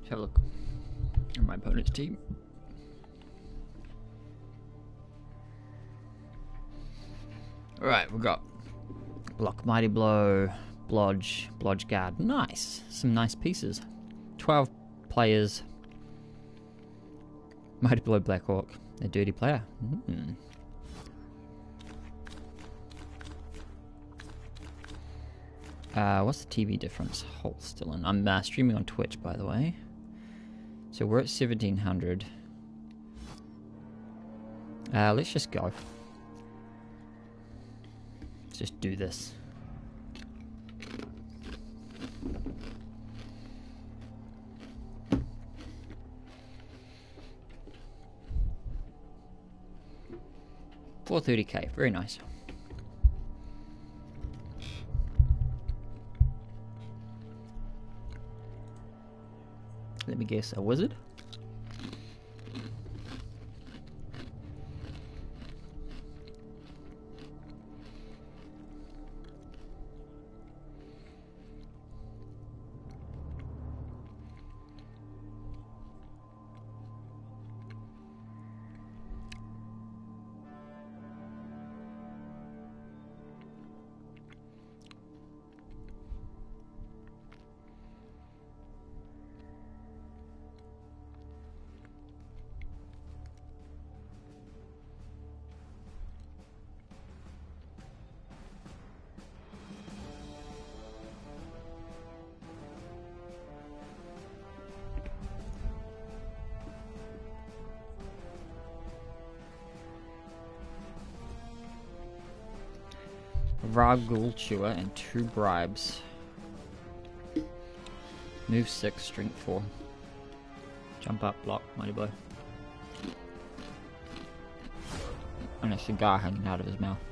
Let's have a look at my opponent's team. Alright, we've got Block, Mighty Blow, Blodge, Blodge Guard. Nice. Some nice pieces. 12 players. Mighty Blow, Blackhawk. A dirty player. What's the TV difference? Hold still in. I'm streaming on Twitch, by the way. So we're at 1700. Let's just go. Let's just do this. $430k, very nice. Let me guess, a wizard? Ragul Chewer and 2 bribes. Move 6, strength 4. Jump up, block, mighty blow. And a cigar hanging out of his mouth.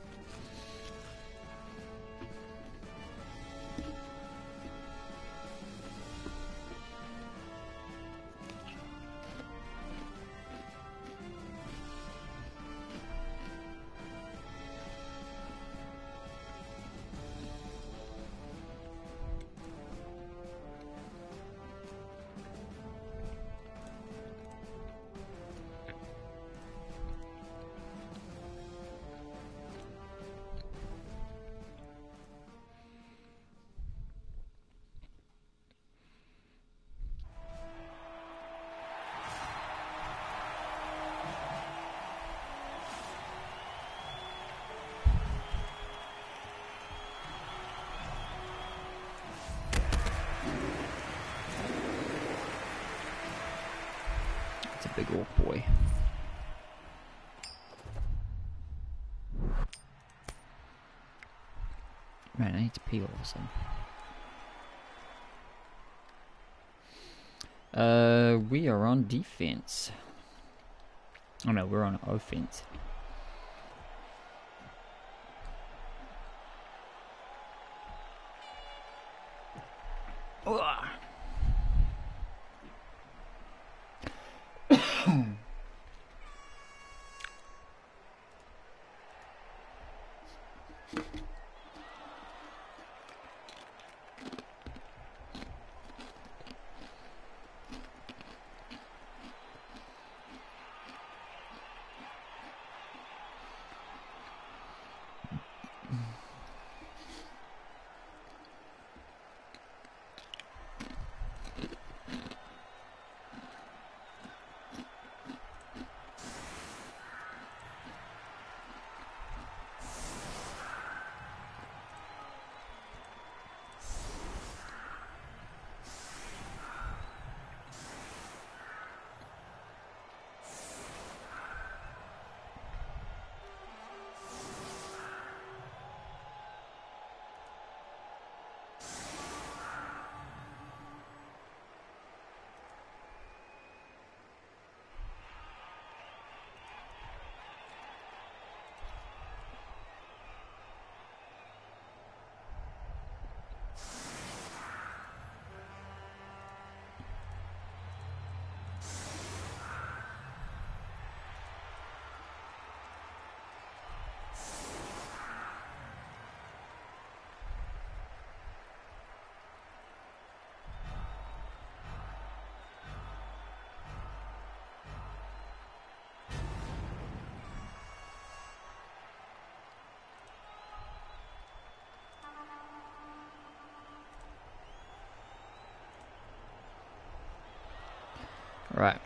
Big old boy. Man, I need to pee all of a sudden. We are on defense. Oh no, we're on offense. Right.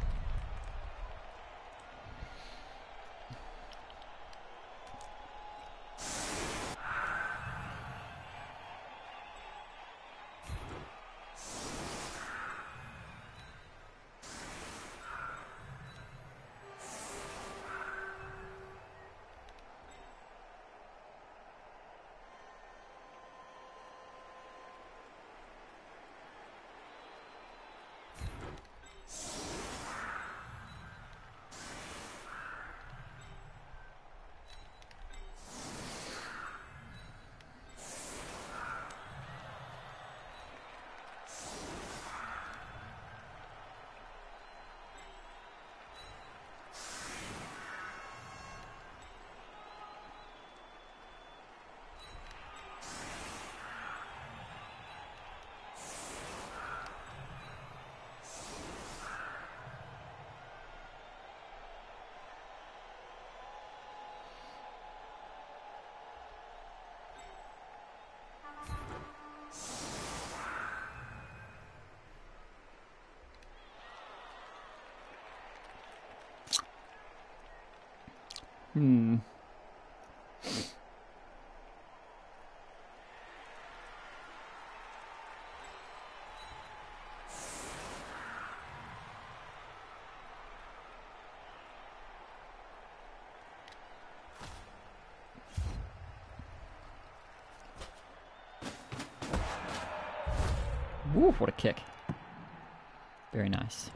Woo, what a kick. Very nice.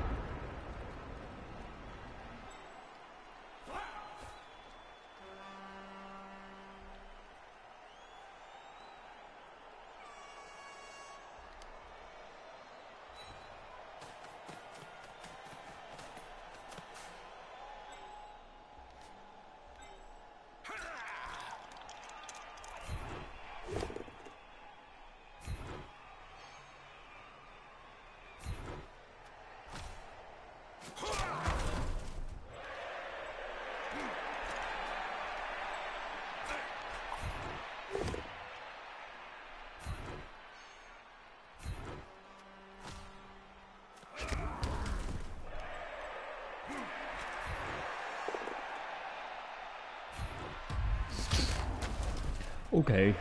Okay.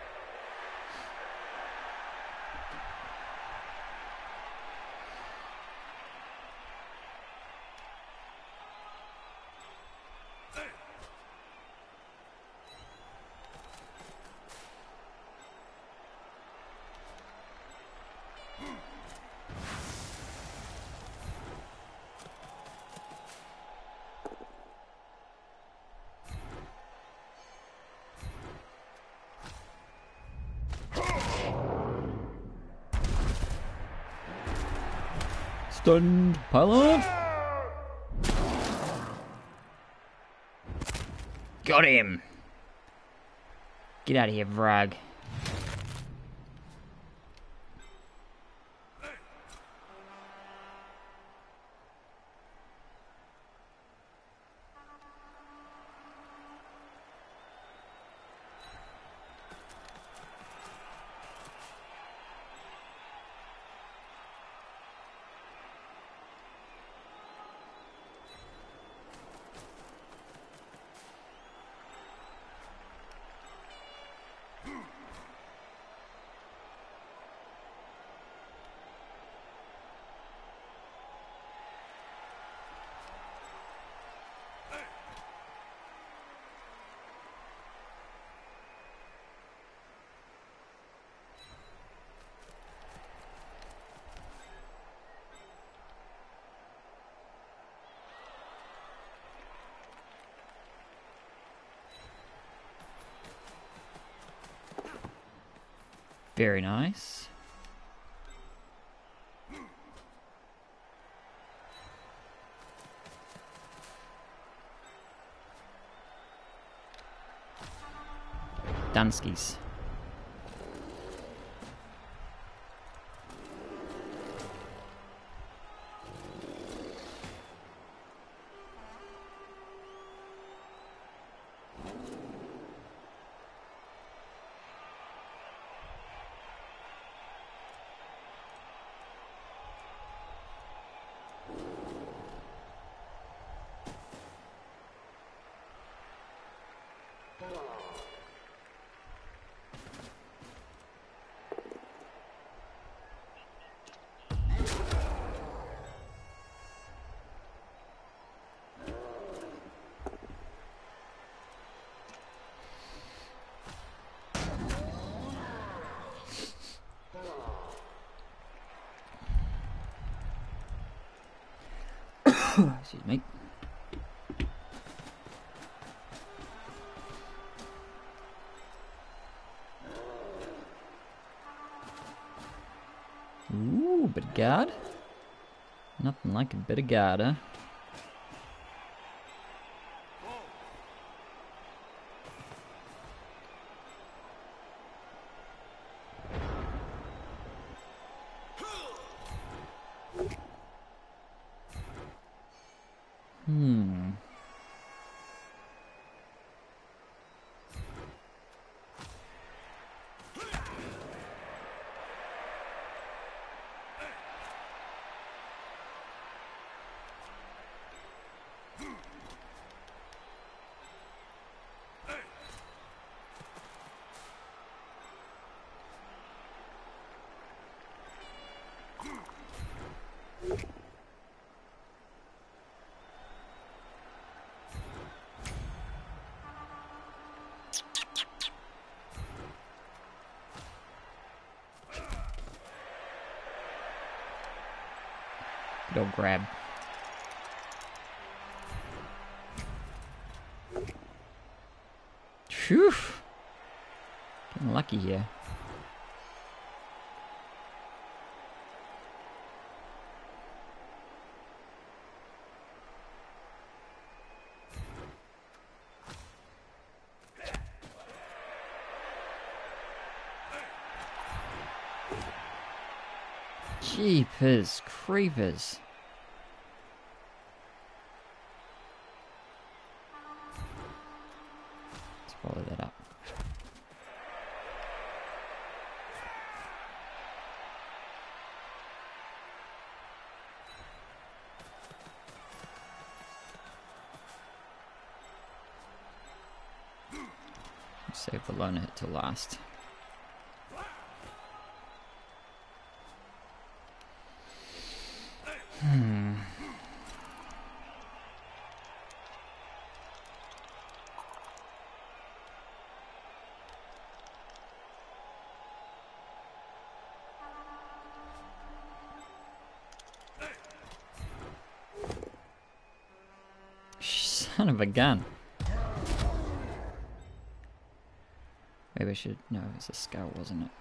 Stunned. Pile on. Got him. Get out of here, Vrag. Very nice. Danskis. Excuse me. Ooh, bit of guard. Nothing like a bit of guard, huh? Good old grab. Phew. Getting lucky here. Jeepers creepers. Let's follow that up. Save the loner hit to last. Son of a gun. Maybe I should... No, it was a skull, wasn't it?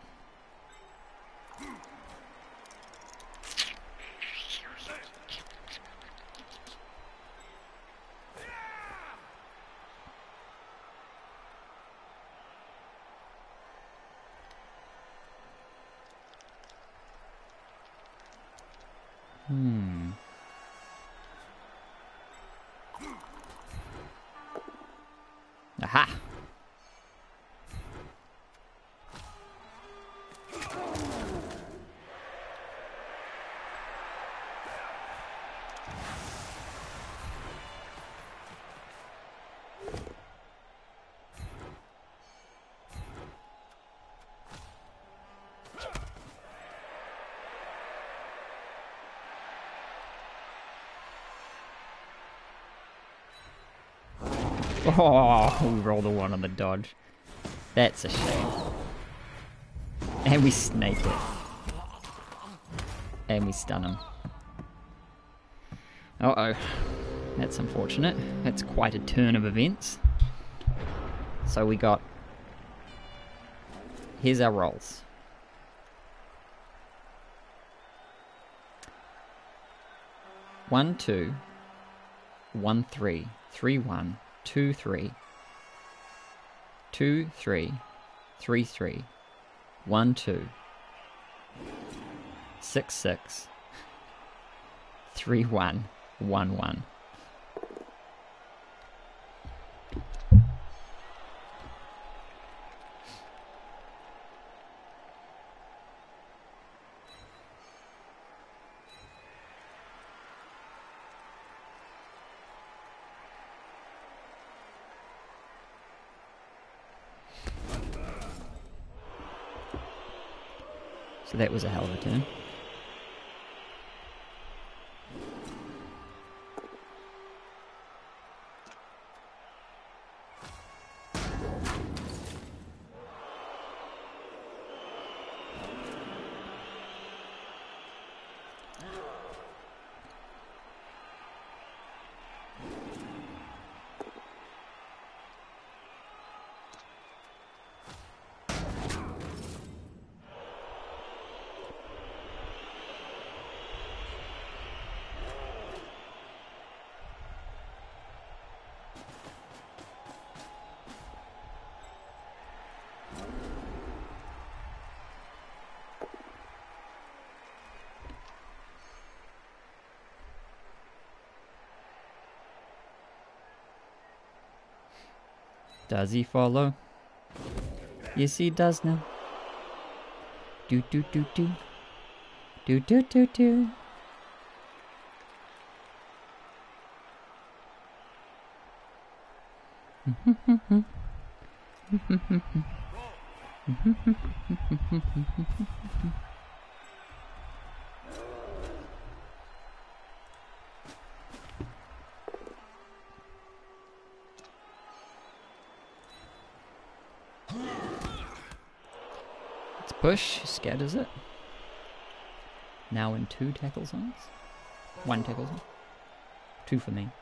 Aha! Oh, we rolled a 1 on the dodge. That's a shame. And we snake it. And we stun him. Uh-oh. That's unfortunate. That's quite a turn of events. So we got... Here's our rolls. 1, 2, 1, 3, 3, 1, 2, 3, 2, 3, 3, 3, 1, 2, 6, 6, 3, 1, 1, 1. So that was a hell of a turn. Does he follow? Yes, he does now. Do do do do. Do do do do. Let's push. Scatters it. Now in 2 tackle zones. 1 tackle zone. 2 for me.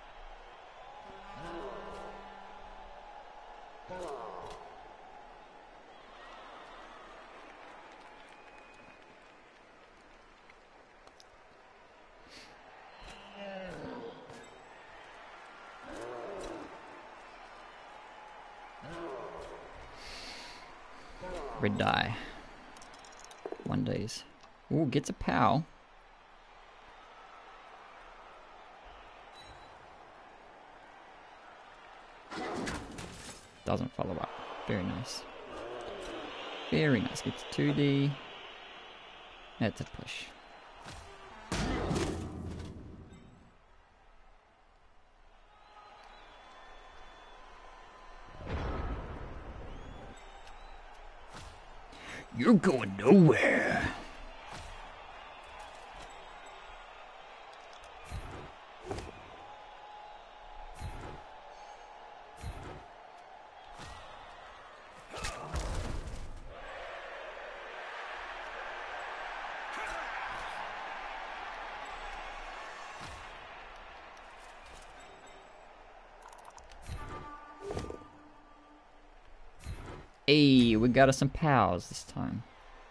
Red die. 1 days. Ooh, gets a POW. Doesn't follow up. Very nice. Very nice. Gets 2D. That's a push. You're going nowhere. Hey, we got us some POWs this time.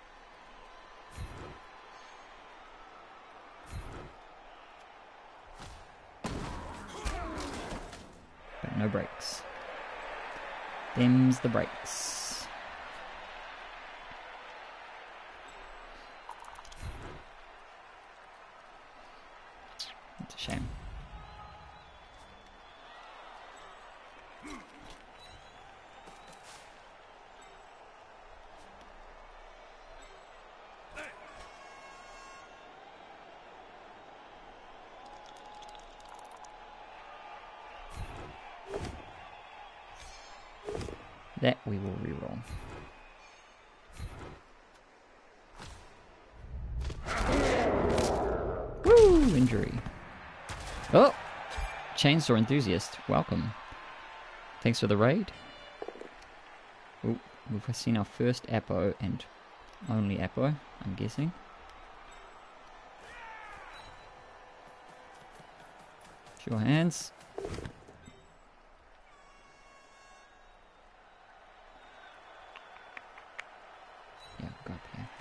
But no brakes. Them's the brakes. It's a shame. That we will reroll. Woo! Injury. Oh! Chainsaw Enthusiast, welcome. Thanks for the raid. Oh, we've seen our first Apo and only Apo, I'm guessing. Show hands. Yeah, go up here.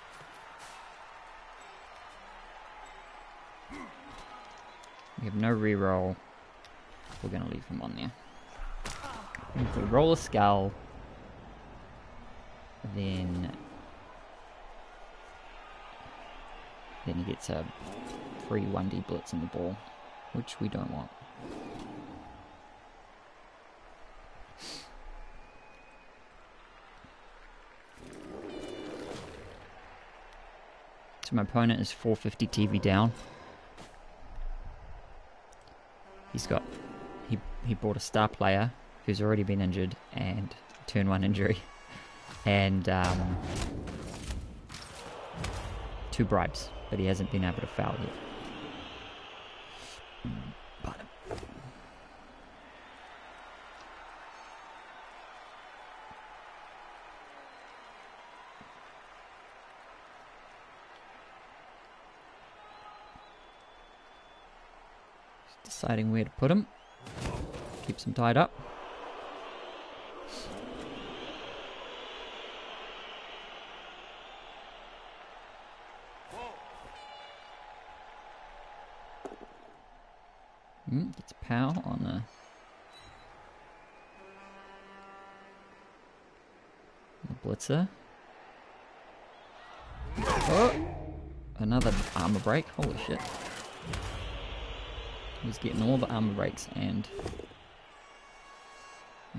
We have no reroll. We're gonna leave him on there. If we roll a skull, then he gets a free 1D blitz in the ball, which we don't want. So my opponent is 450 TV down. He's got, he bought a star player who's already been injured and turn 1 injury, and 2 bribes, but he hasn't been able to foul yet. But deciding where to put him. Keeps him tied up. Gets POW on the blitzer. Oh! Another armor break. Holy shit. He's getting all the armor breaks and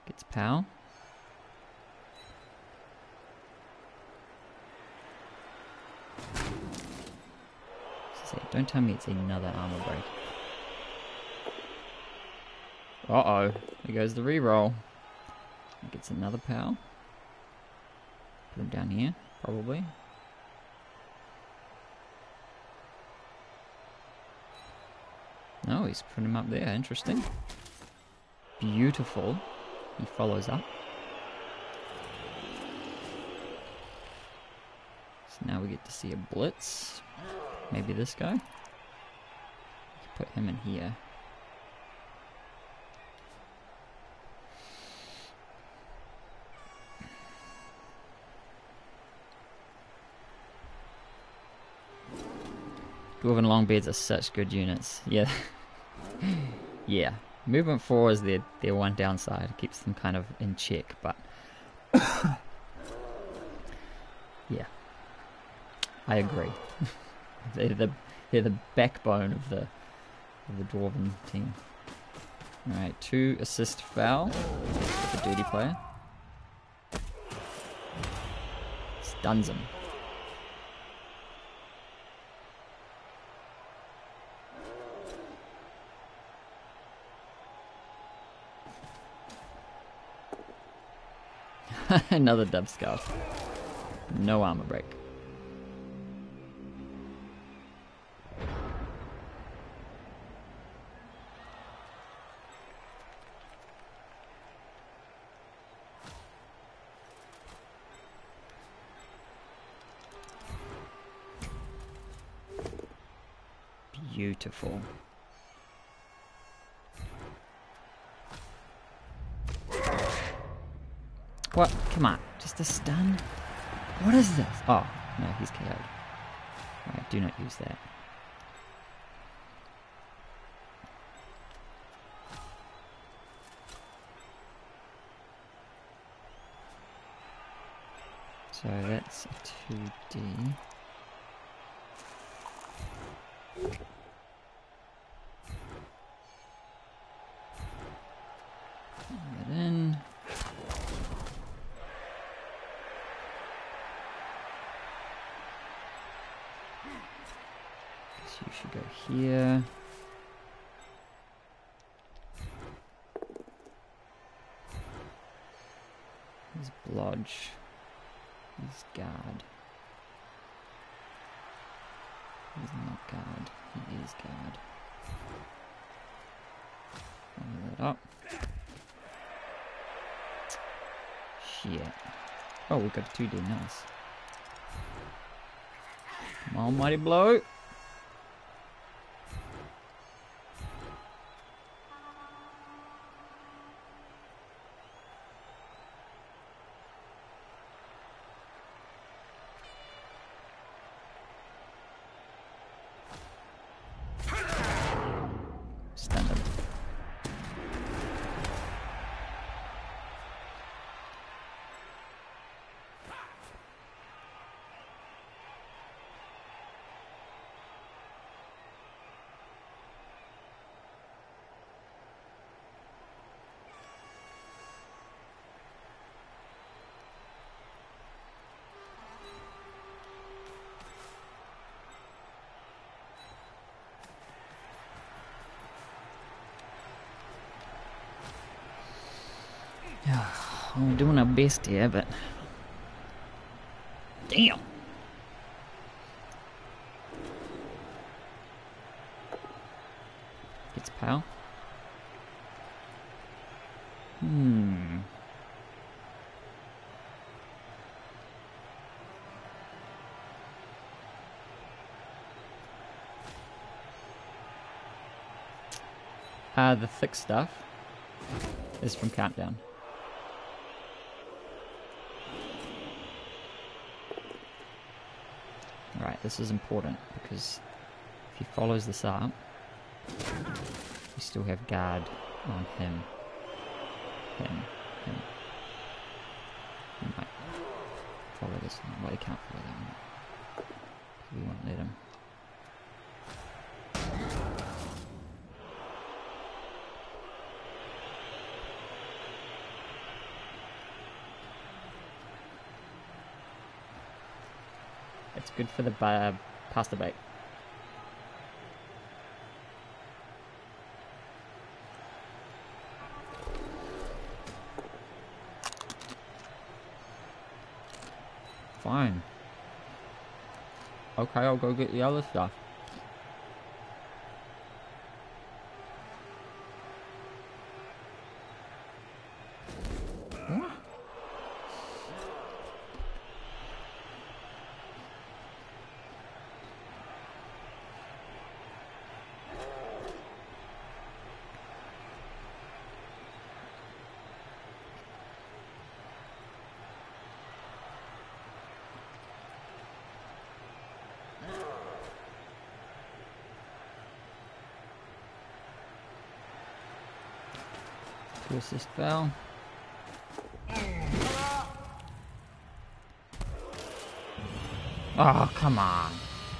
Gets POW. Don't tell me it's another armor break. Uh-oh. Here goes the reroll. Gets another POW. Put him down here, probably. No, he's putting him up there. Interesting. Beautiful. He follows up. So now we get to see a blitz. Maybe this guy. Put him in here. Dwarven Longbeards are such good units. Yeah. Yeah. Movement 4 is their one downside. It keeps them kind of in check, but yeah. I agree. They're the backbone of the Dwarven team. Alright, 2 assist foul for the duty player. Stuns him. Another dub scarf. No armor break. Beautiful. What? Come on. Just a stun? What is this? Oh, no, he's KO'd. Alright, do not use that. So that's a 2D. That in. So you should go here. He's blodge. He's guard. He's not guard. He is guard. Follow that up. Shit. Oh, we got a 2D. Nice. Come on, mighty blow. Stand up. We're doing our best here, but damn. Gets POW. The thick stuff is from Countdown. Alright, this is important because if he follows this up, we still have guard on him. Him. He might follow this one. Well, he can't follow that one. We won't let him. It's good for the pasta bake. Fine. Okay, I'll go get the other stuff. What? To assist Val. Oh, come on.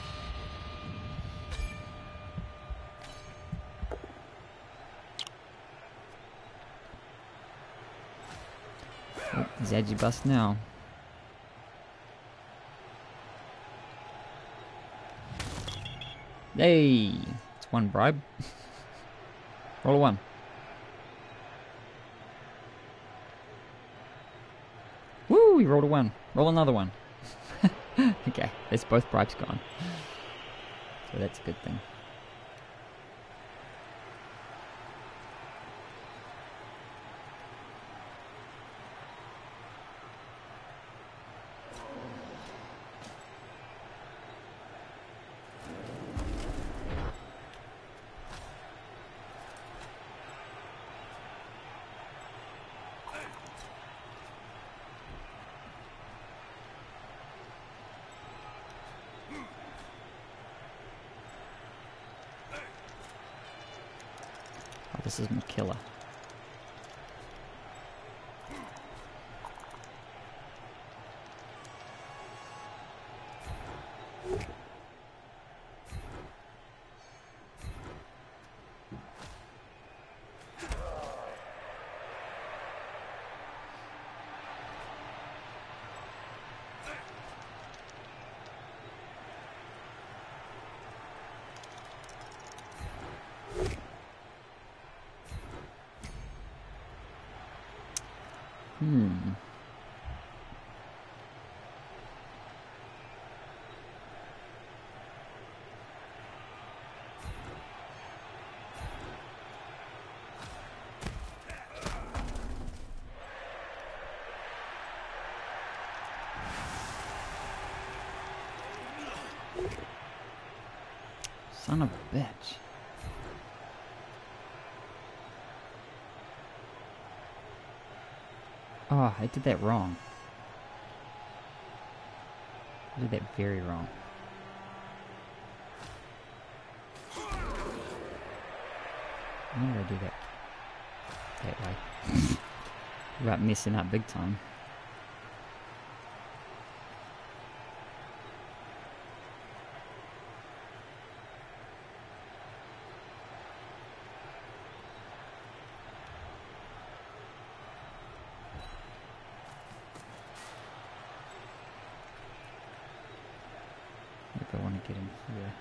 Oh, Zadgy bust now. Hey, it's one bribe. Roll a 1. Woo, he rolled a 1. Roll another 1. Okay, there's both bribes gone. So that's a good thing. This is my killer. Son of a bitch. Oh, I did that wrong. I did that very wrong. Why did I do that? That way. About messing up big time. If I want to get in here.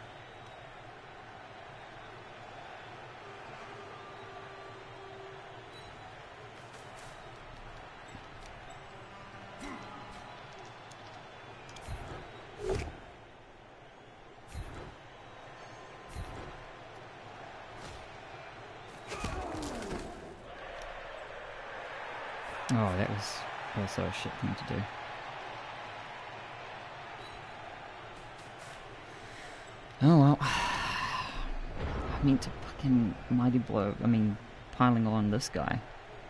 Oh, that was also a shit thing to do. Oh well. I mean to fucking mighty blow. I mean, piling on this guy.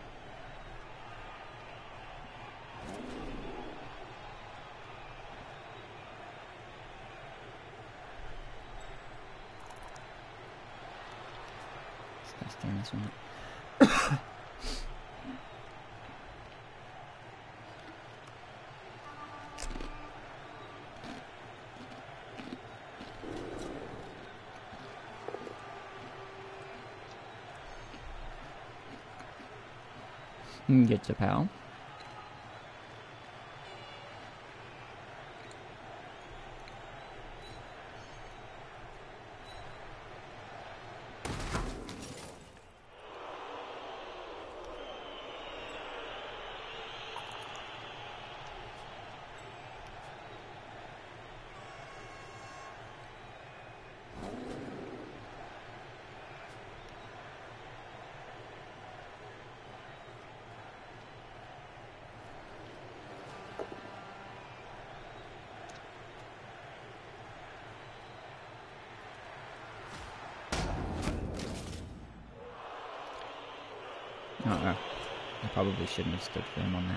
Let's go stand this one up. Get to pal. Uh-oh. I probably shouldn't have stood firm on that.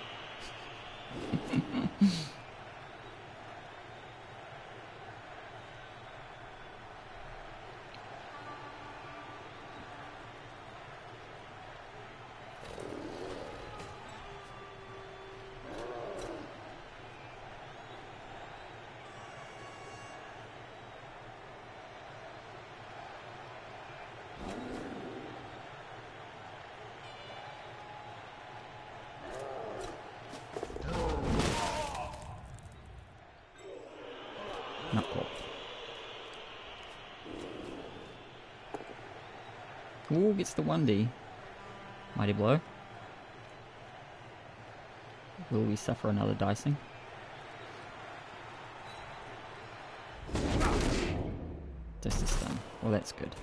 Not cool. Ooh, gets the 1D. Mighty blow. Will we suffer another dicing? Just a stun. Well, that's good.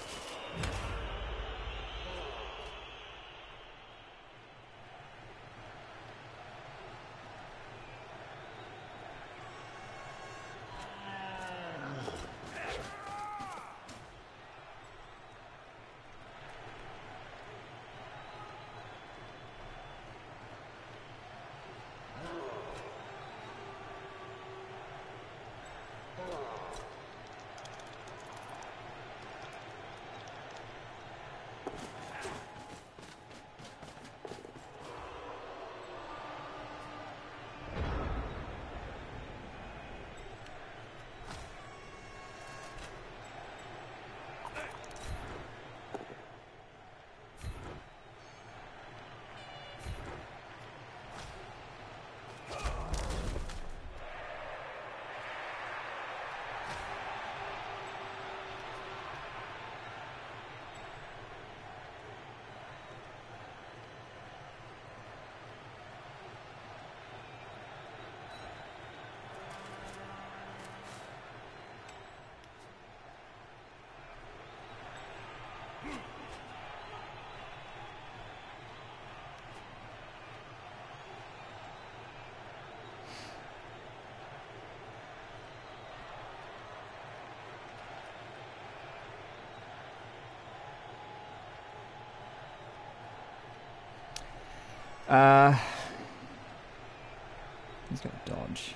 He's got dodge.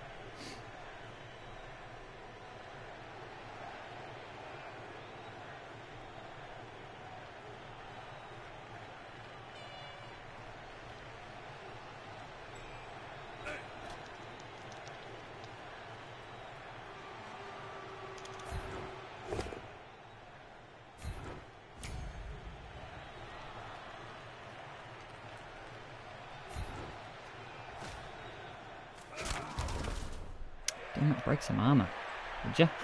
Damn it, break some armor, would ya?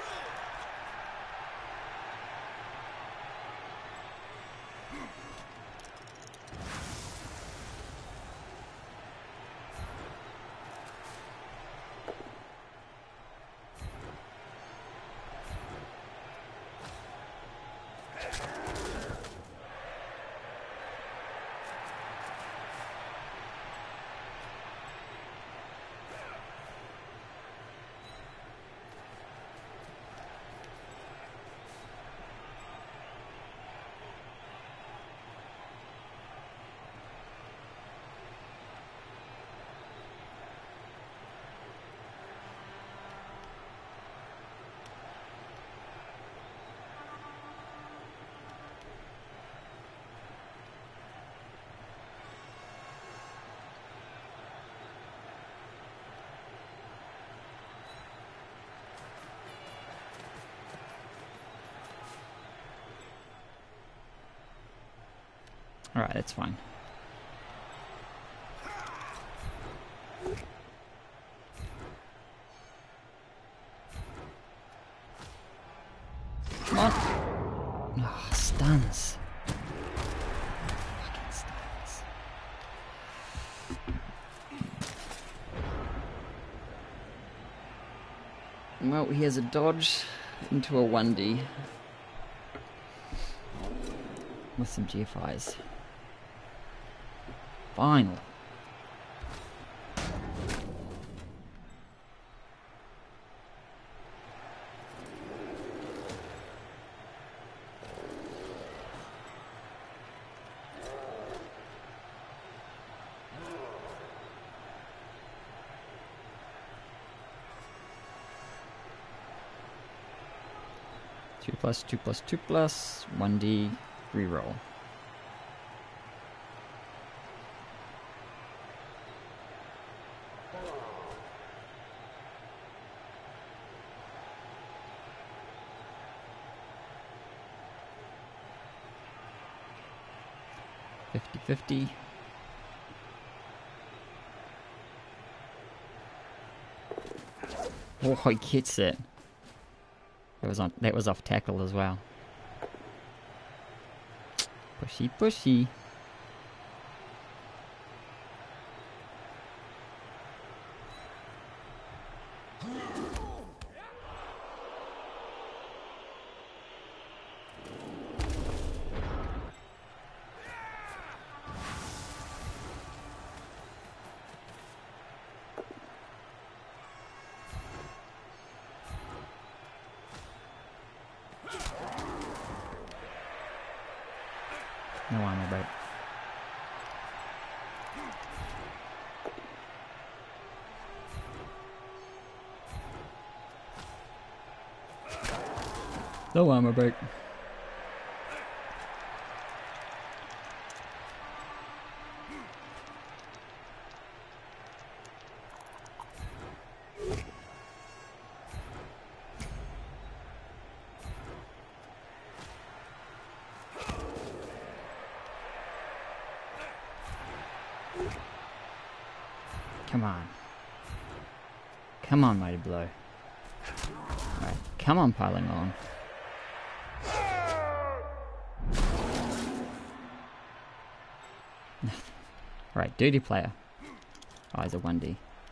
Alright, that's fine. Come on! Oh, stuns. Fucking stuns. Well, he has a dodge into a 1D. With some GFIs. Final. 2 plus, 2 plus, 2 plus, 1D, reroll. $50. Oh, he gets it. That was off tackle as well. Pushy, pushy. No armor break. No armor break. Come on. Come on, Mighty Blow. Alright, come on, Piling On. Alright, Dirty Player. Oh, he's a 1D.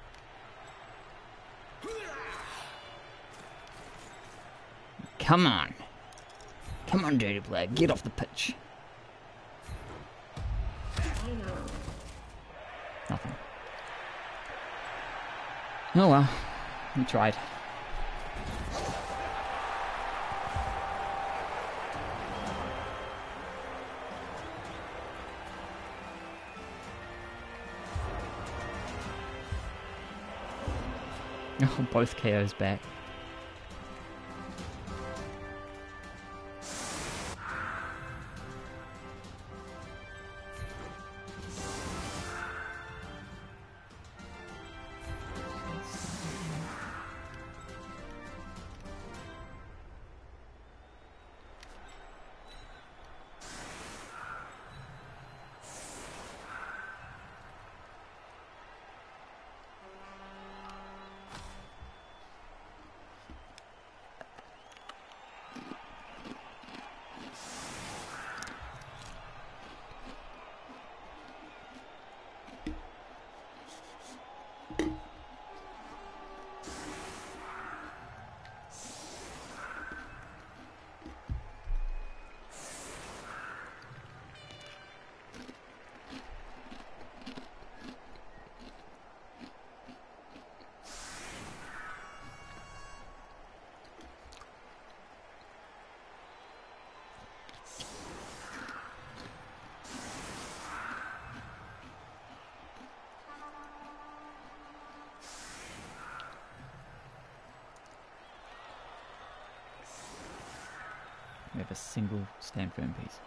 Come on. Come on, Dirty Player, get off the pitch. Nothing. Oh well, we tried. Oh, both KOs back. We have a single stand firm piece.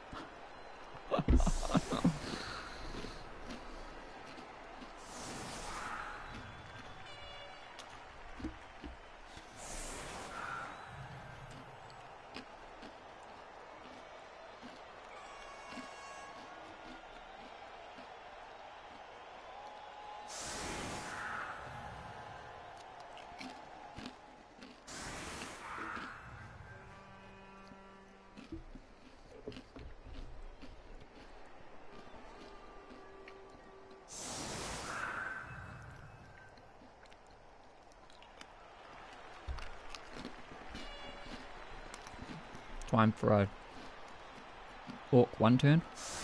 Time for a Orc 1 turn.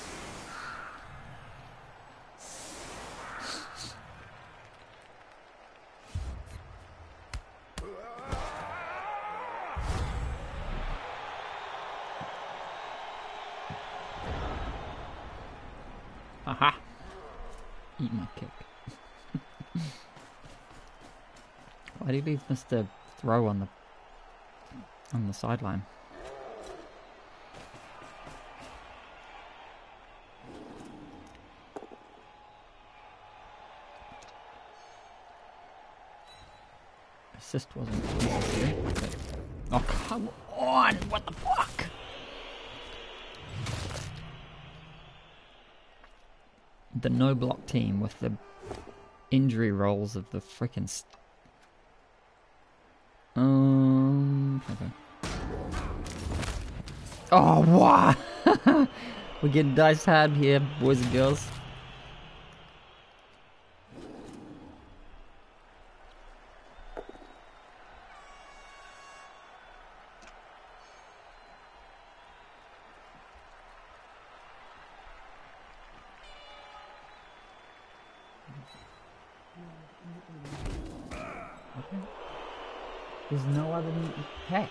Aha! Eat my kick. Why did he leave Mr. Throw on the sideline? assist wasn't necessary, but... Oh, come on! What the fuck? The no-block team with the injury rolls of the frickin' okay. Oh, wow! We're getting diced hard here, boys and girls. Okay. There's no other packs.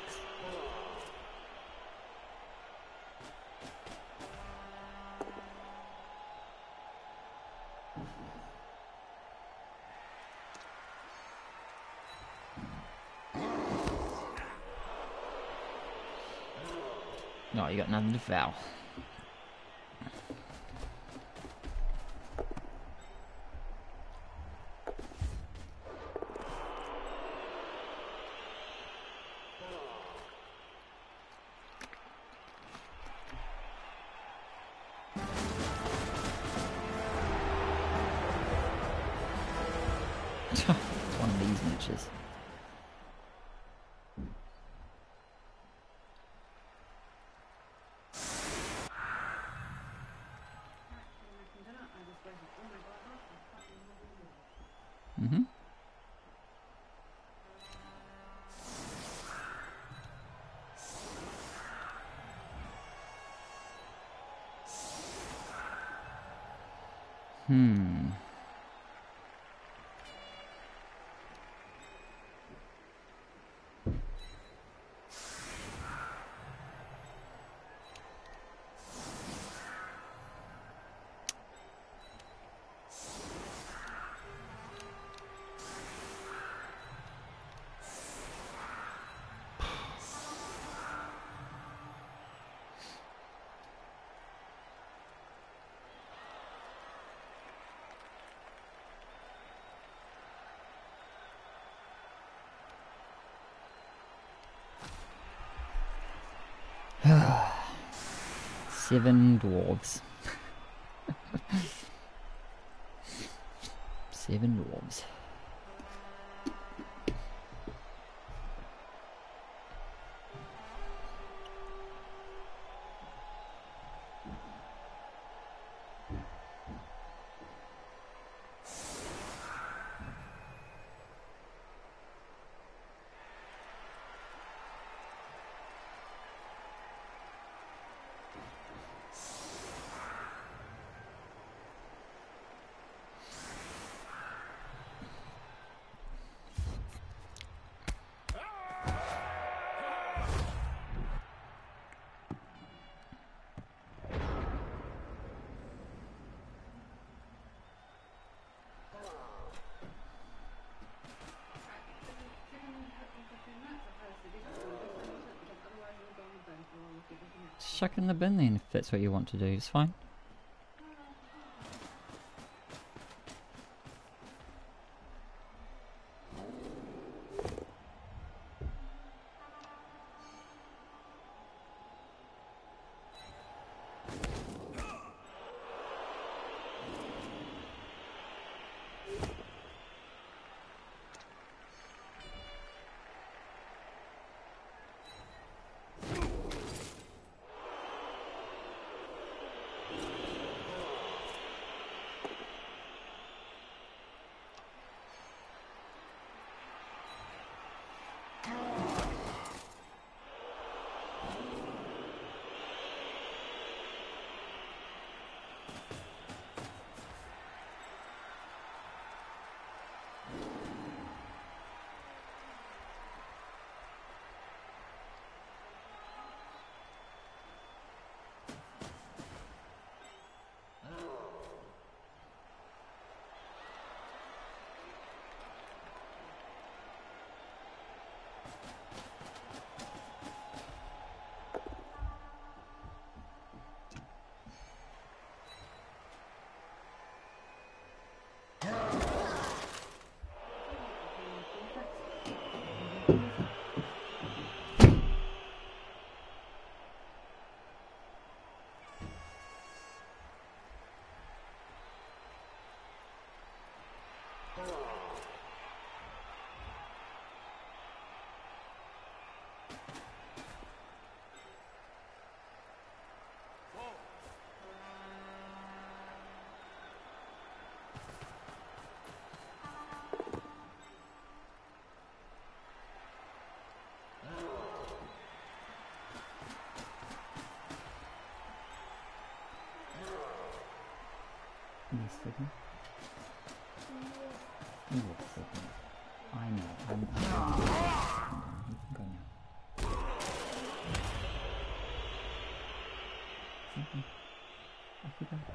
No, you got nothing to foul. It's one of these niches. Mm-hmm. Seven dwarves. Seven dwarves. Chuck in the bin then if that's what you want to do, it's fine. second. You wait a second. I know. I'm calm down. You can go now. Okay. Off you go.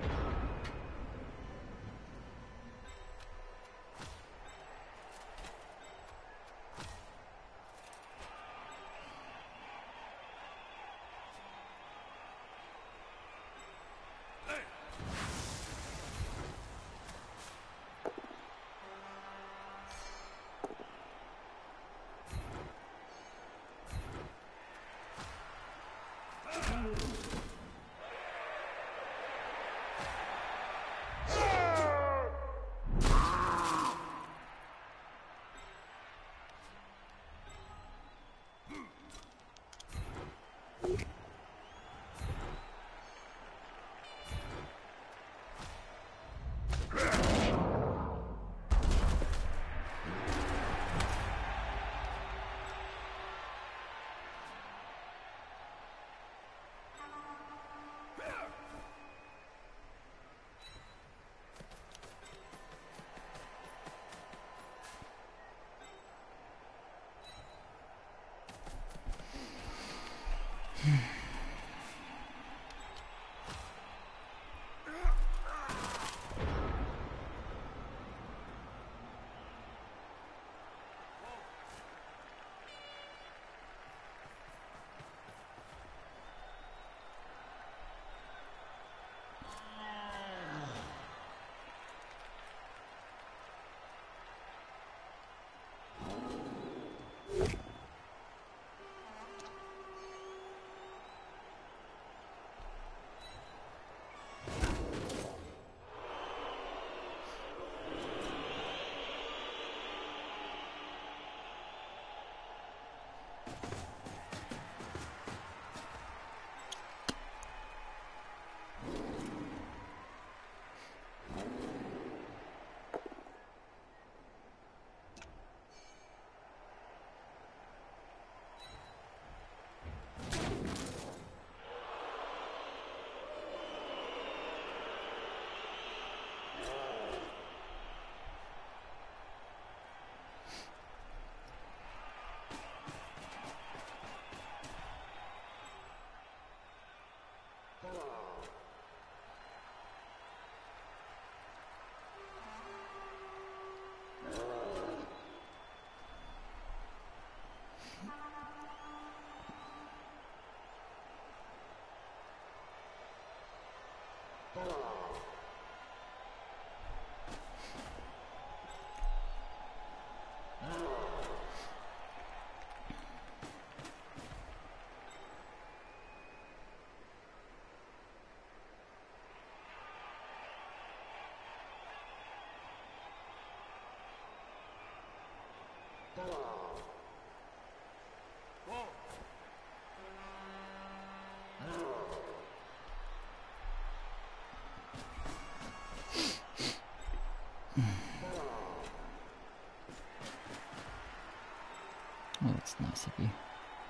Oh, that's nice of you.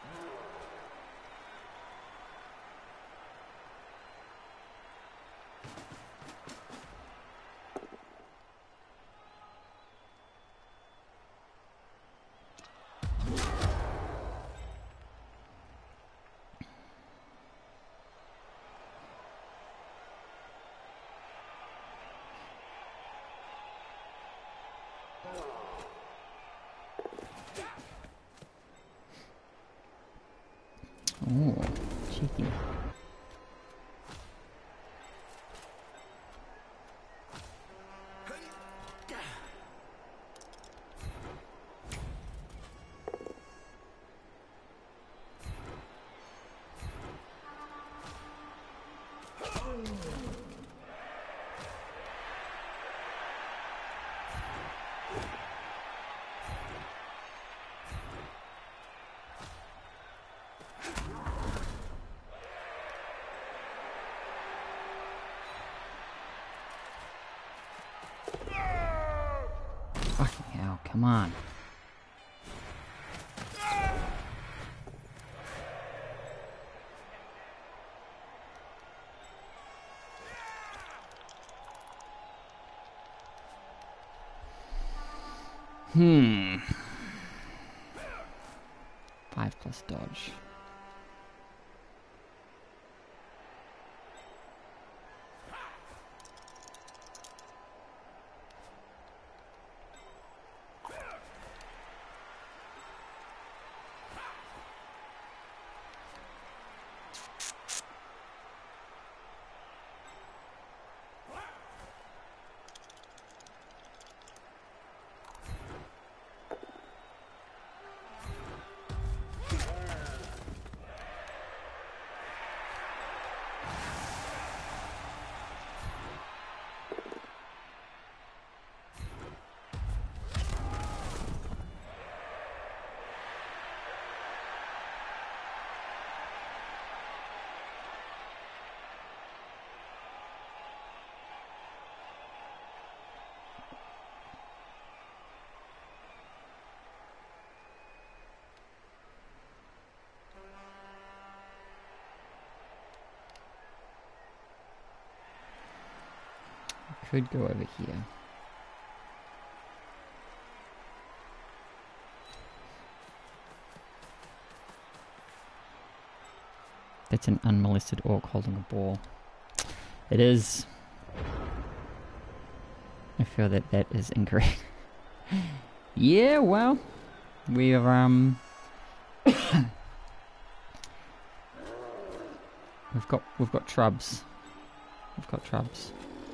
Oh, cheeky. Fucking hell, come on. 5 plus dodge. Could go over here. That's an unmolested orc holding a ball. It is. I feel that that is incorrect. Yeah, well, we're we've got trubs. We've got trubs.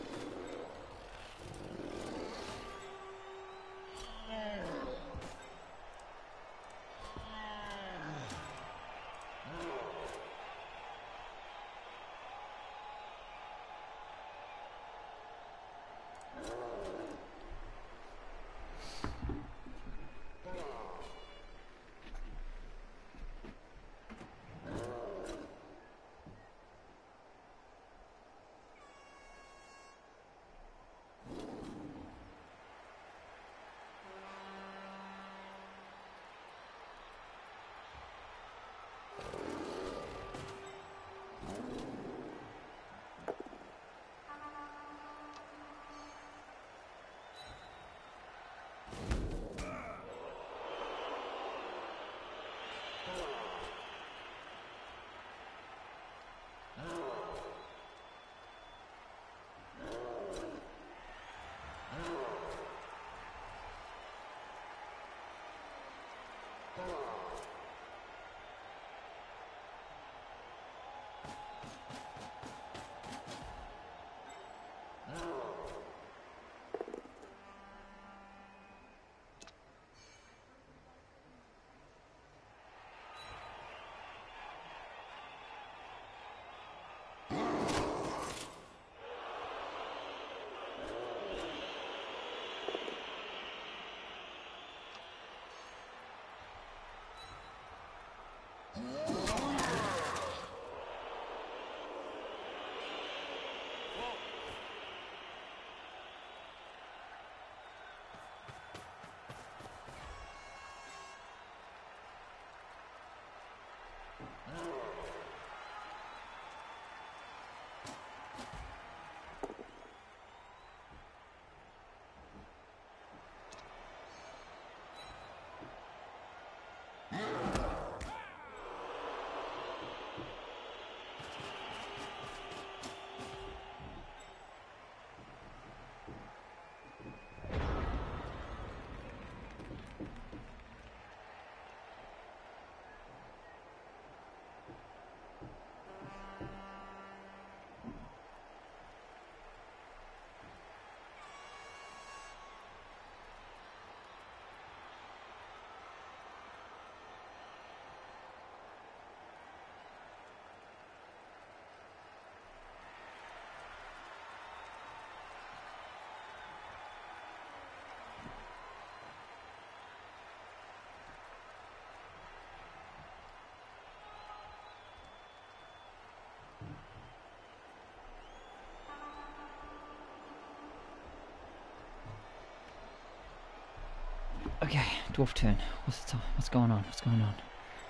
Okay, dwarf turn. What's the time? What's going on? What's going on?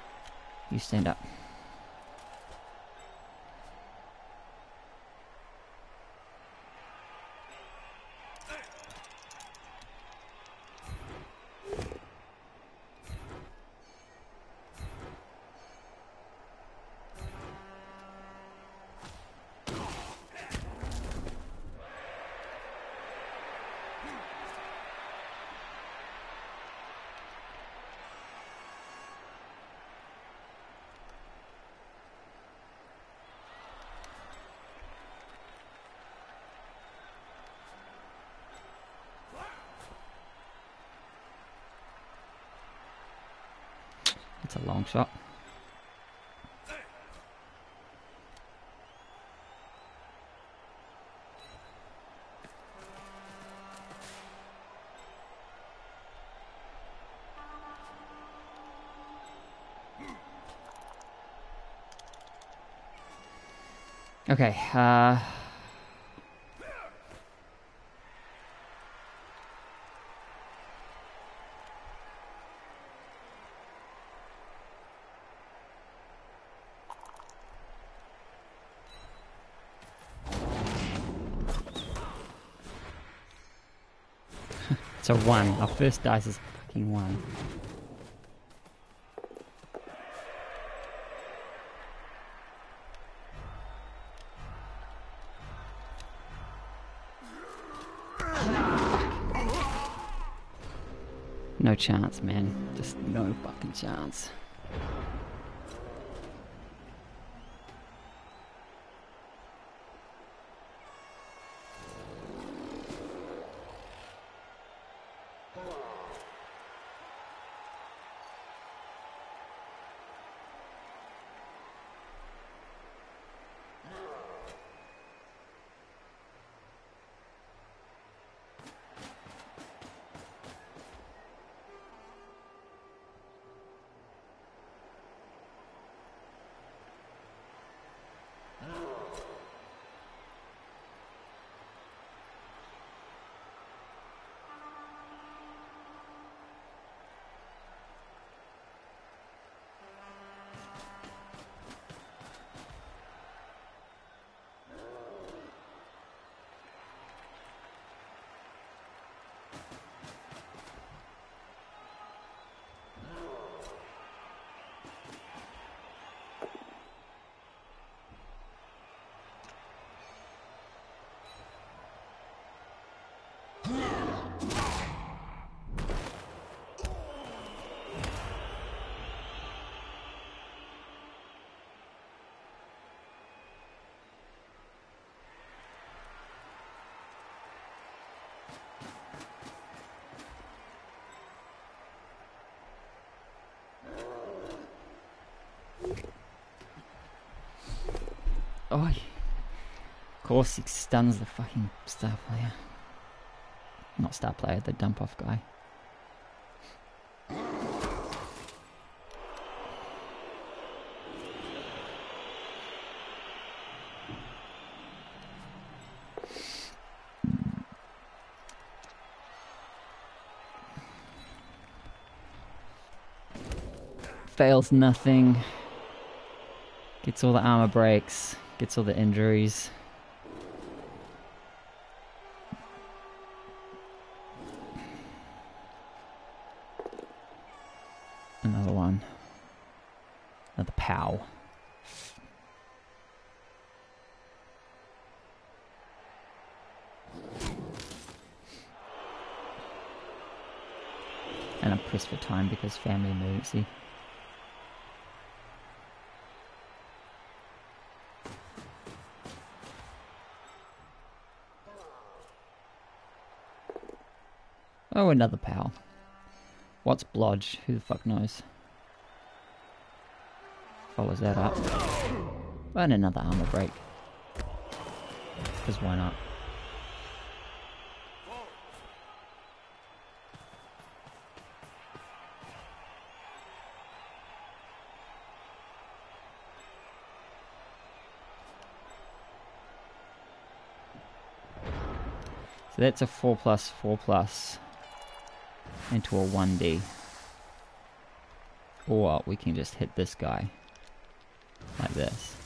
You stand up. That's a long shot. Okay, it's a 1. Our first dice is fucking 1. No chance, man. Just no fucking chance. Oh, of course he stuns the fucking star player. Not star player, the dump off guy. Fails nothing. Gets all the armor breaks. Gets all the injuries. Another one. Another POW. And I'm pressed for time because family emergency. Oh, another POW. What's Blodge? Who the fuck knows? Follows that up. And another armor break. Because why not? So that's a 4+4+ into a 1D. Or we can just hit this guy. Like this.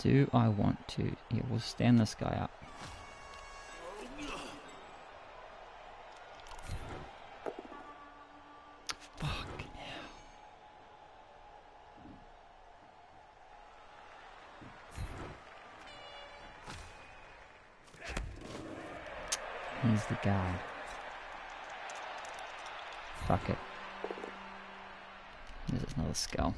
Do I want to? Yeah, we'll stand this guy up. Fuck hell. He's the guard. Fuck it. There's another skull.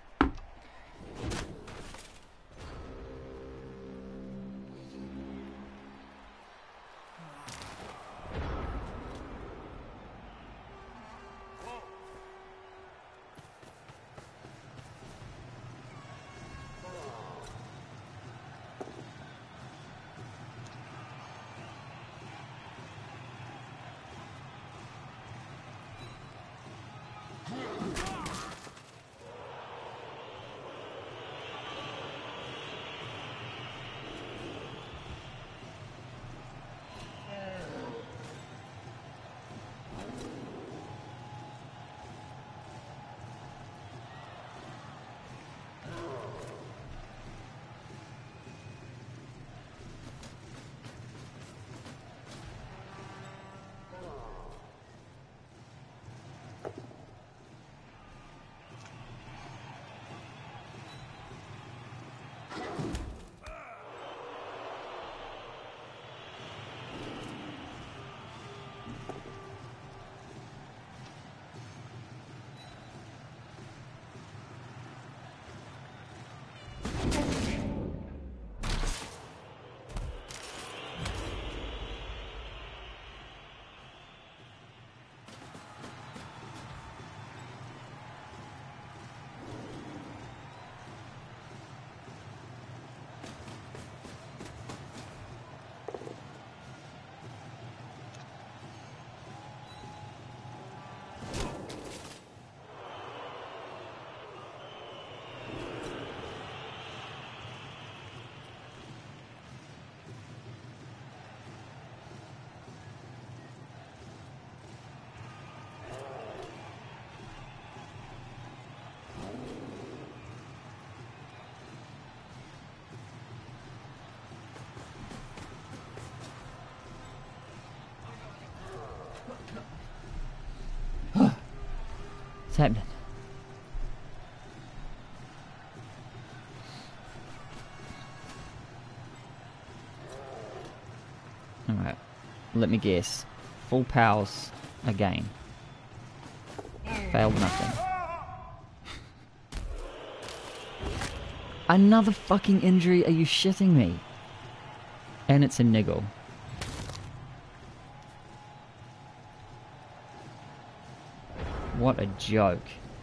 What's happening? Alright, let me guess. Full powers again. Failed nothing. Another fucking injury? Are you shitting me? And it's a niggle. What a joke.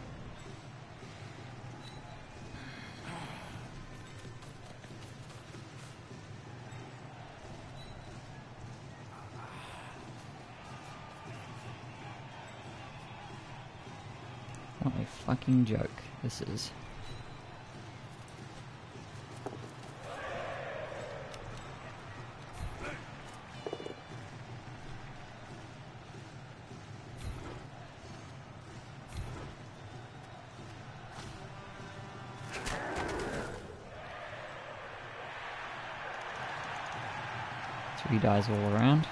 What a fucking joke this is. Three dies all around.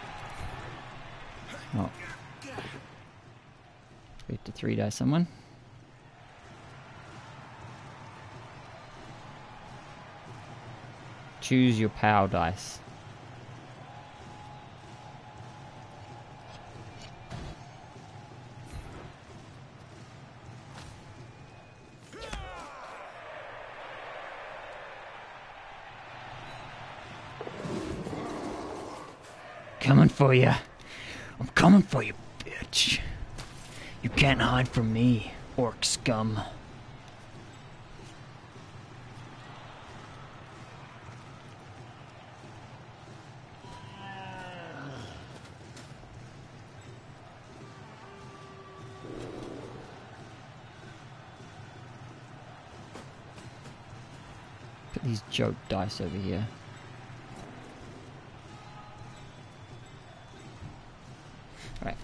Oh. We have to 3-die someone. Choose your power dice. Coming for you. I'm coming for you, bitch. You can't hide from me, orc scum. Put these joke dice over here. Alright.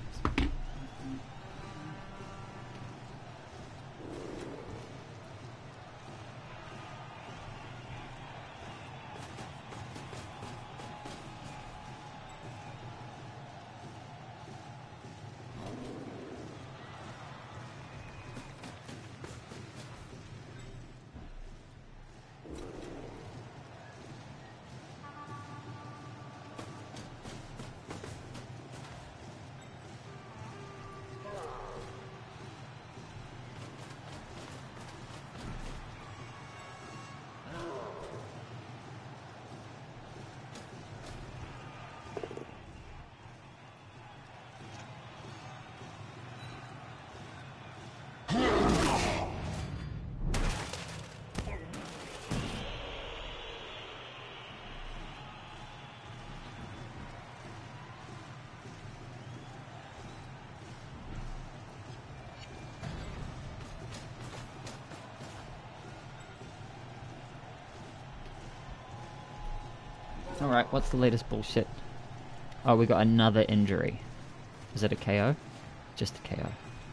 Alright, what's the latest bullshit? Oh, we got another injury. Is it a KO? Just a KO.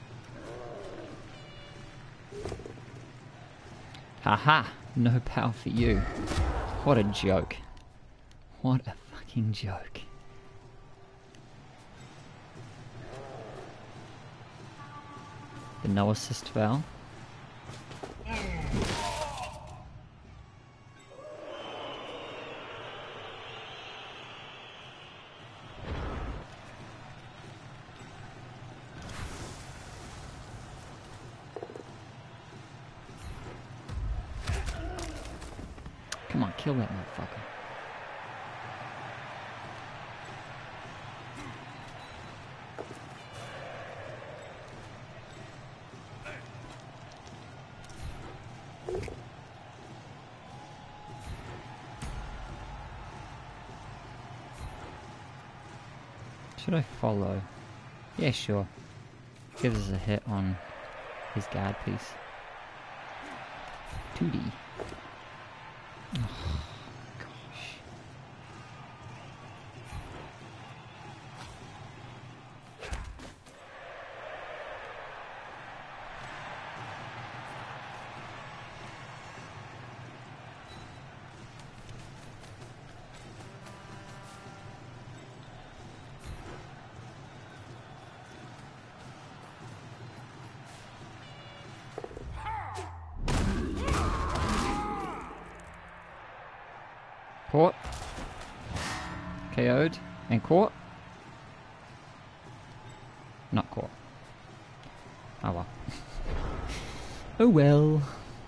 Haha! No power for you. What a joke. What a fucking joke. The no assist foul. Come on, kill that motherfucker. Should I follow? Yeah, sure. Gives us a hit on his guard piece. 2D. Oh, gosh. Caught. KO'd. And caught. Not caught. Oh well. Oh well.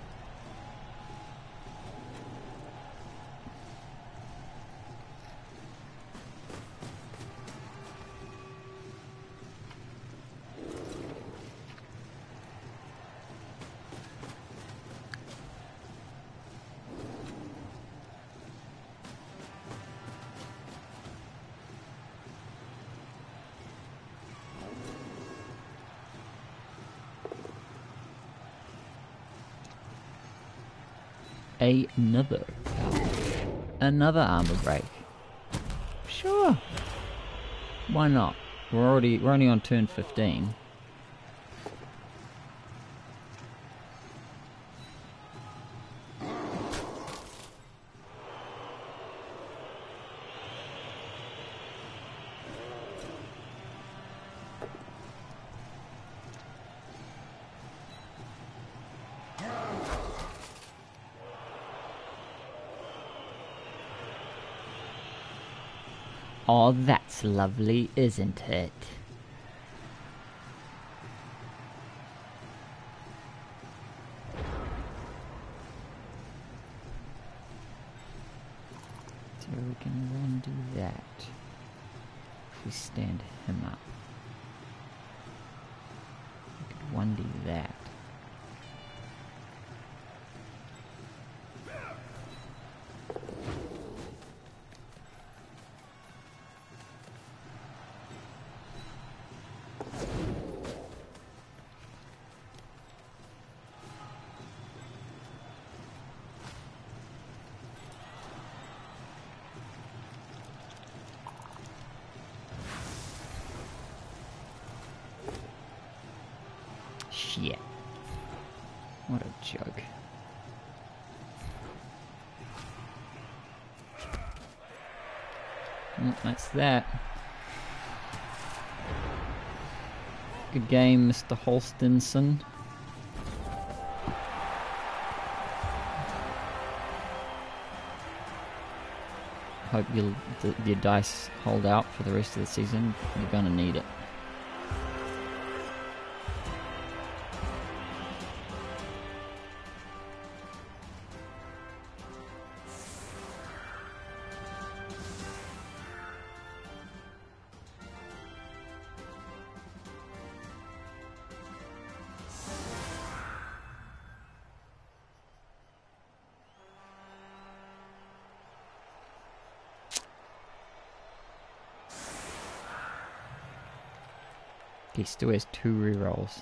Another armor break. Sure. Why not? We're only on turn 15. Oh, that's lovely, isn't it? So we can then do that. If we stand him up. We could 1D that. Shit. What a joke. Well, that's that. Good game, Mr. Holstinson. Hope your dice hold out for the rest of the season. You're gonna need it. He still has 2 rerolls.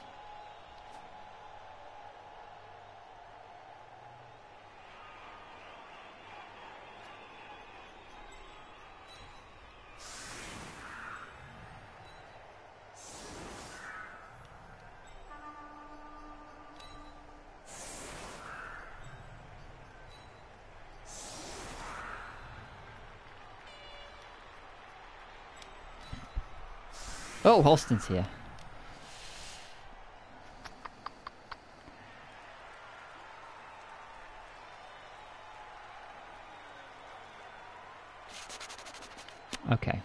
Oh, Holston's here. Okay.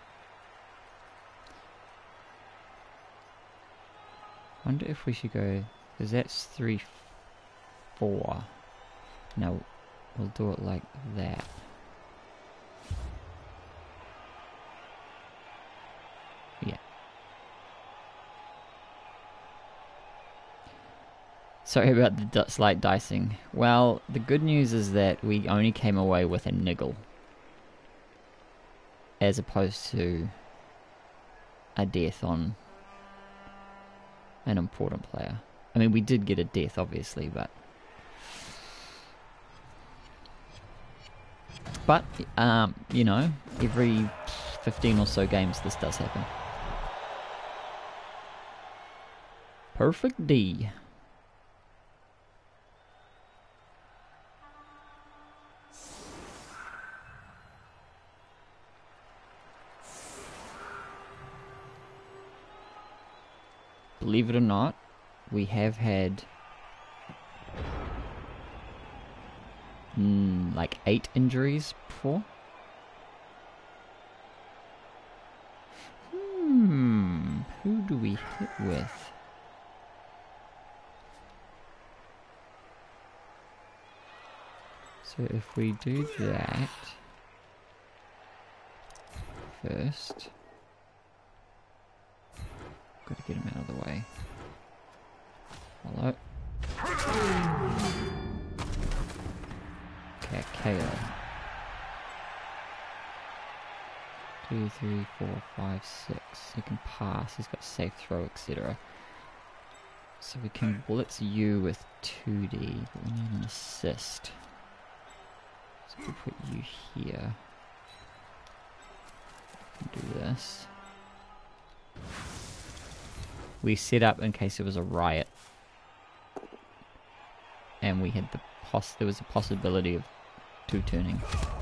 Wonder if we should go, because that's 3-4. No, we'll do it like that. Yeah. Sorry about the slight dicing. Well, the good news is that we only came away with a niggle, as opposed to a death on an important player. I mean, we did get a death, obviously, but you know, every 15 or so games this does happen. Perfect D. Believe it or not, we have had like 8 injuries before. Who do we hit with? So if we do that first, gotta get him out of the way. Hello. Okay, KO. 2, 3, 4, 5, 6. He can pass, he's got safe throw, etc. So we can blitz you with 2D, but we need an assist. So we put you here. Do this. We set up in case there was a riot. And we had there was a possibility of 2 turning.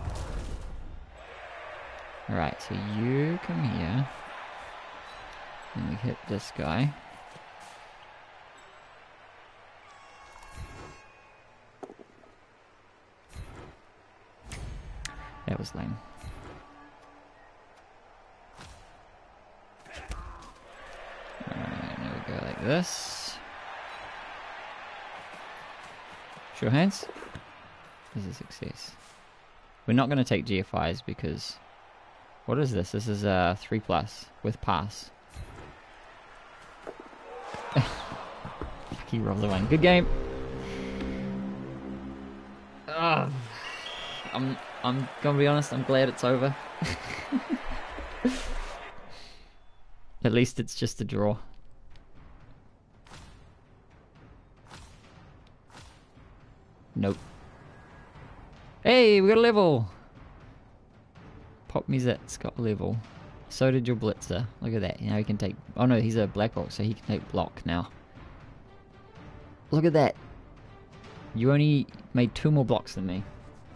Alright, so you come here. And we hit this guy. That was lame. Alright, now we go like this. Show hands. This is a success. We're not going to take GFIs because... What is this? This is a 3+ with pass. He rolled the one. Good game. I'm gonna be honest, I'm glad it's over. At least it's just a draw. Nope. Hey, we got a level! Pop Mizzet's got a level. So did your Blitzer. Look at that. Now he can take... Oh no, he's a black box, so he can take block now. Look at that. You only made 2 more blocks than me.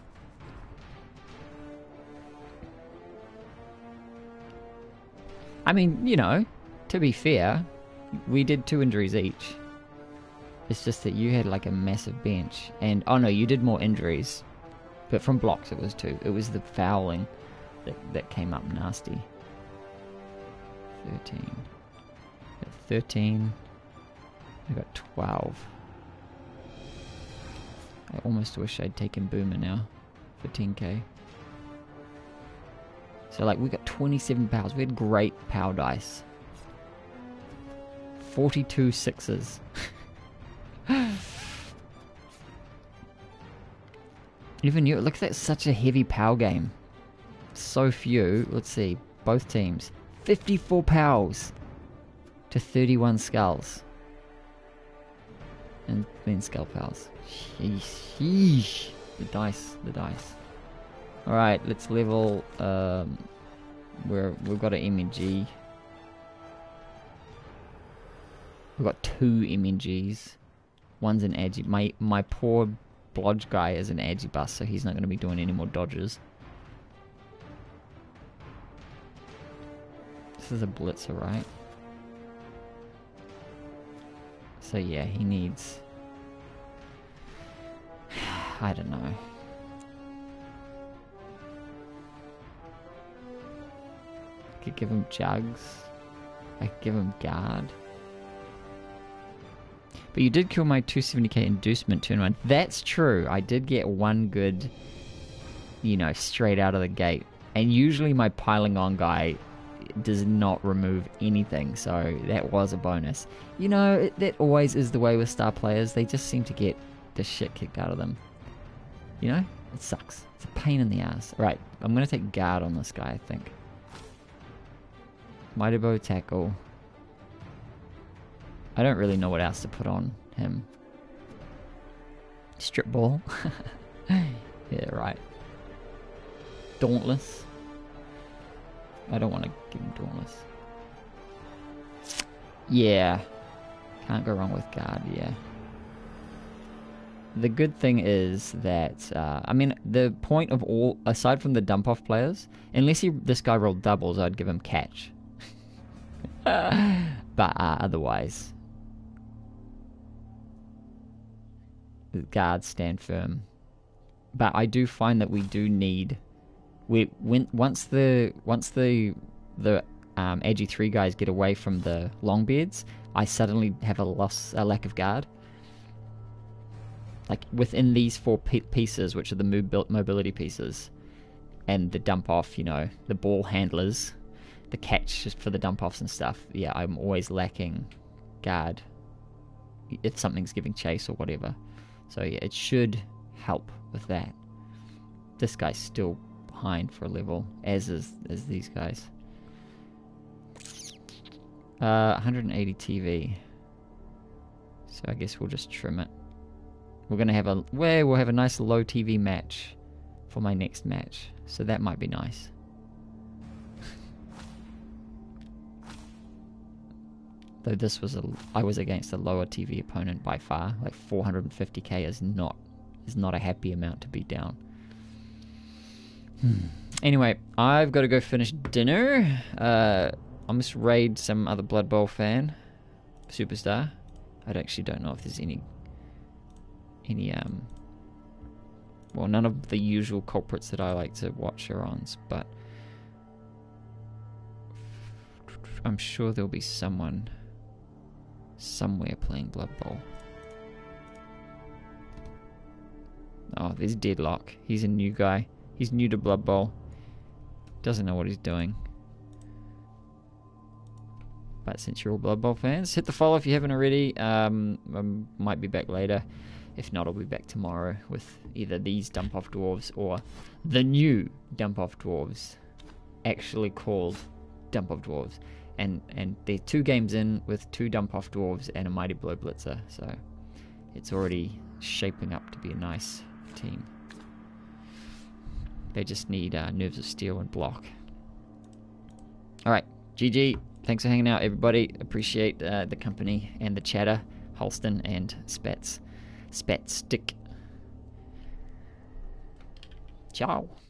I mean, you know, to be fair, we did 2 injuries each. It's just that you had like a massive bench. And, oh no, you did more injuries. But from blocks it was 2. It was the fouling that came up nasty. 13. Got 13. I got 12. I almost wish I'd taken Boomer now for 10k. So like we got 27 powers. We had great power dice. 42 6s. Even you, look at that, such a heavy power game. So few, let's see, both teams. 54 powers to 31 skulls. And then skull powers. Sheesh. The dice. Alright, let's level, we've got an MNG. We've got 2 MNGs. One's an Agi. My poor Blodge guy is an Agi bus, so he's not going to be doing any more dodges. This is a blitzer, right? So yeah, he needs... I don't know. I could give him jugs. I could give him guard. But you did kill my 270k inducement turn one. That's true. I did get one good, you know, straight out of the gate. And usually my piling on guy does not remove anything, so that was a bonus. You know, that always is the way with star players. They just seem to get the shit kicked out of them. You know? It sucks. It's a pain in the ass. Right, I'm going to take guard on this guy, I think. Mighty Blow tackle. I don't really know what else to put on him. Strip ball. Yeah, right. Dauntless. I don't want to give him Dauntless. Yeah. Can't go wrong with guard, yeah. The good thing is that, I mean, the point of all, aside from the dump-off players, unless this guy rolled doubles, I'd give him catch. But otherwise... guards stand firm, but I do find that we do need once the Agi 3 guys get away from the Longbeards, I suddenly have a lack of guard. Like within these 4 pieces, which are the mobility pieces, and the dump off, you know, the ball handlers, the catch for the dump offs and stuff. Yeah, I'm always lacking guard if something's giving chase or whatever. So yeah, it should help with that. This guy's still behind for a level, as these guys. 180 TV. So I guess we'll just trim it. We're gonna have we'll have a nice low TV match for my next match. So that might be nice. Though this was I was against a lower TV opponent by far. Like 450k is not a happy amount to be down. Anyway, I've got to go finish dinner. I'll just raid some other Blood Bowl fan, superstar. I actually don't know if there's any well, none of the usual culprits that I like to watch are on, but I'm sure there'll be someone somewhere playing Blood Bowl. Oh, there's Deadlock. He's a new guy. He's new to Blood Bowl. Doesn't know what he's doing. But since you're all Blood Bowl fans, hit the follow if you haven't already. I might be back later. If not, I'll be back tomorrow with either these dump-off dwarves or the new dump-off dwarves, actually called dump-off dwarves. And they're 2 games in with 2 dump-off dwarves and a Mighty Blow blitzer, so it's already shaping up to be a nice team. They just need Nerves of Steel and block. Alright, GG. Thanks for hanging out, everybody. Appreciate the company and the chatter. Holston and Spatstick. Ciao.